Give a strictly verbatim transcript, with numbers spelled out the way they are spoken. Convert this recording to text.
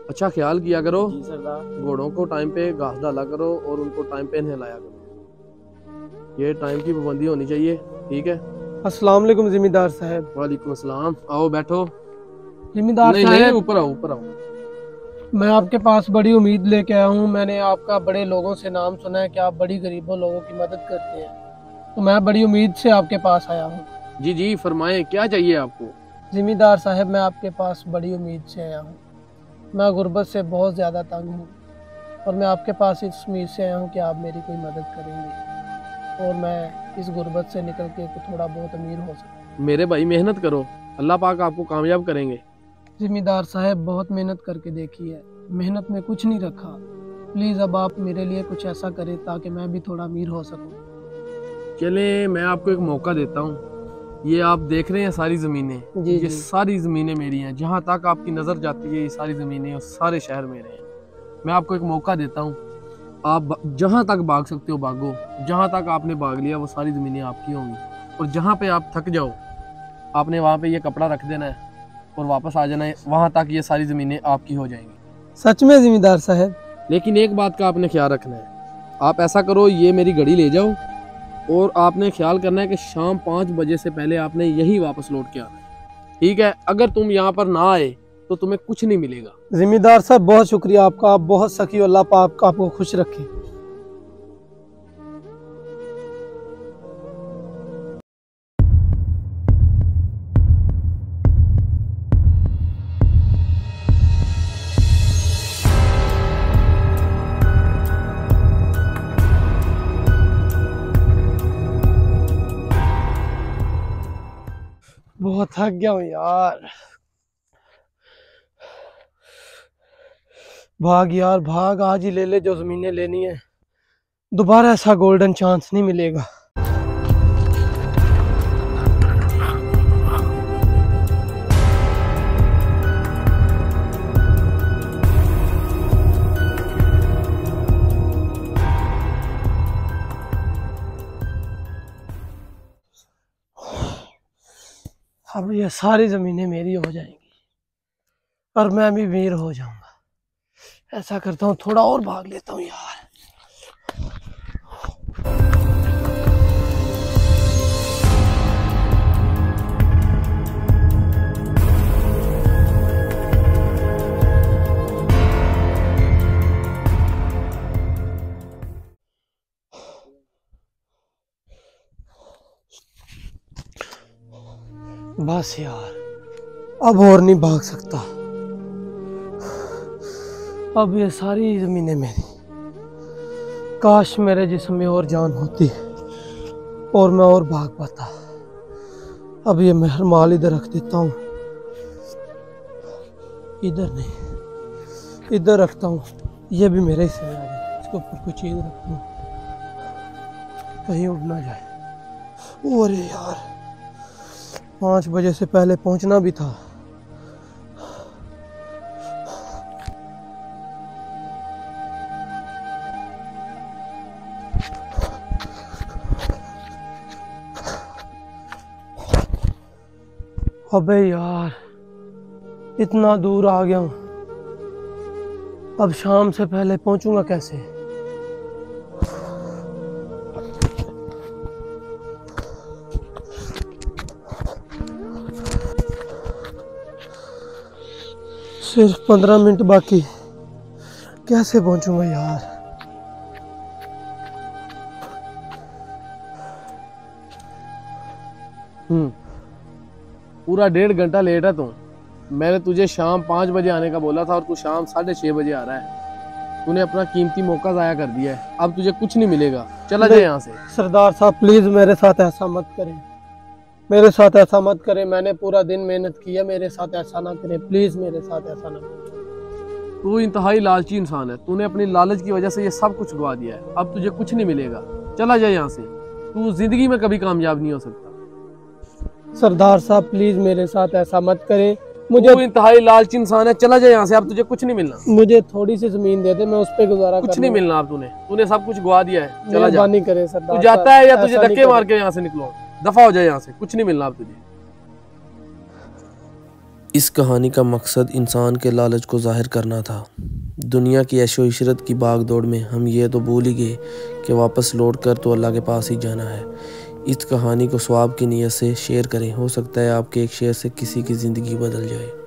अच्छा ख्याल किया करो, जी सरदार। घोड़ों को टाइम पे घास डाला करो और उनको टाइम पे नहलाया करो। ये टाइम की पाबंदी होनी चाहिए, ठीक है। अस्सलाम वालेकुम जिम्मेदार साहब। वालेकुम अस्सलाम, आओ बैठो। जिम्मेदार नहीं नहीं, साहब, ऊपर आओ ऊपर आओ। मैं आपके पास बड़ी उम्मीद लेके आया हूँ। मैंने आपका बड़े लोगों से नाम सुना है कि आप बड़ी गरीबों लोगों की मदद करते हैं, तो मैं बड़ी उम्मीद से आपके पास आया हूँ। जी जी फरमाएं, क्या चाहिए आपको? जिम्मेदार साहब, मैं आपके पास बड़ी उम्मीद से आया हूँ। मैं गुर्बत से बहुत ज़्यादा तंग हूँ और मैं आपके पास इस उम्मीद से आया हूँ कि आप मेरी कोई मदद करेंगे और मैं इस गुर्बत से निकल के थोड़ा बहुत अमीर हो सकूँ। मेरे भाई मेहनत करो, अल्लाह पाक आपको कामयाब करेंगे। जिम्मेदार साहब, बहुत मेहनत करके देखी है, मेहनत में कुछ नहीं रखा। प्लीज़ अब आप मेरे लिए कुछ ऐसा करें ताकि मैं भी थोड़ा अमीर हो सकूं। चले मैं आपको एक मौका देता हूँ। ये आप देख रहे हैं सारी ज़मीनें, जी ये जी। सारी ज़मीनें मेरी हैं। जहाँ तक आपकी नज़र जाती है ये सारी ज़मीनें और सारे शहर मेरे हैं। मैं आपको एक मौका देता हूँ, आप जहाँ तक भाग सकते हो भागो। जहाँ तक आपने भाग लिया वो सारी ज़मीनें आपकी होंगी, और जहाँ पे आप थक जाओ आपने वहाँ पे ये कपड़ा रख देना है और वापस आ जाना है। वहाँ तक ये सारी ज़मीनें आपकी हो जाएंगी। सच में जिम्मेदार साहब? लेकिन एक बात का आपने ख्याल रखना है, आप ऐसा करो, ये मेरी घड़ी ले जाओ और आपने ख्याल करना है कि शाम पाँच बजे से पहले आपने यही वापस लौट के आना है, ठीक है। अगर तुम यहाँ पर ना आए तो तुम्हें कुछ नहीं मिलेगा। जिम्मेदार साहब, बहुत शुक्रिया आपका, आप बहुत सखी, अल्लाह पाक आपको खुश रखे। बहुत थक गया हूँ यार। भाग यार भाग, आज ही ले ले जो जमीनें लेनी है, दोबारा ऐसा गोल्डन चांस नहीं मिलेगा। अब ये सारी जमीनें मेरी हो जाएंगी और मैं भी अमीर हो जाऊंगा। ऐसा करता हूँ, थोड़ा और भाग लेता हूँ यार। बस यार, अब और नहीं भाग सकता। अब ये सारी जमीनें मेरी। काश मेरे जिस्म में और जान होती और मैं और भाग पाता। अब ये मैं माल इधर रख देता हूँ, इधर नहीं, इधर रखता हूँ। ये भी मेरे हिस्से में आ जाए। इसके ऊपर कोई चीज़ रखता हूँ, कहीं उड़ ना जाए। अरे यार, पाँच बजे से पहले पहुंचना भी था। अबे यार, इतना दूर आ गया हूँ, अब शाम से पहले पहुंचूंगा कैसे? सिर्फ पंद्रह मिनट बाकी, कैसे पहुंचूंगा यार? हम्म पूरा डेढ़ घंटा लेट है तुम। मैंने तुझे शाम पाँच बजे आने का बोला था और तू शाम साढ़े छः बजे आ रहा है। तूने अपना कीमती मौका ज़ाया कर दिया है, अब तुझे कुछ नहीं मिलेगा। चला जाए यहाँ से। सरदार साहब प्लीज मेरे साथ ऐसा मत करें, मेरे साथ ऐसा मत करें। मैंने पूरा दिन मेहनत की है, मेरे साथ ऐसा ना करें प्लीज, मेरे साथ ऐसा ना करें। तू इंतहाई लालची इंसान है, तूने अपनी लालच की वजह से ये सब कुछ गवा दिया है। अब तुझे कुछ नहीं मिलेगा, चला जाए यहाँ से। तू जिंदगी में कभी कामयाब नहीं हो सकता। सरदार साहब प्लीज मेरे साथ ऐसा मत करें। मुझे तू इंतहाई लालची इंसान है, चला जाए यहाँ से। अब तुझे कुछ नहीं मिलना। मुझे थोड़ी सी जमीन दे दे, मैं उस पे गुजारा कुछ नहीं मिलना। अब तूने तूने सब कुछ गवा दिया है, चला जा। मेहरबानी करें सरदार। तू जाता है या तुझे धक्के मार के यहाँ से निकलो, दफा हो जाए यहाँ से। कुछ नहीं मिलना अब तुझे। इस कहानी का मकसद इंसान के लालच को ज़ाहिर करना था। दुनिया की ऐशो इशरत की भाग दौड़ में हम ये तो भूल ही गए कि वापस लौट कर तो अल्लाह के पास ही जाना है। इस कहानी को सवाब की नीयत से शेयर करें, हो सकता है आपके एक शेयर से किसी की ज़िंदगी बदल जाए।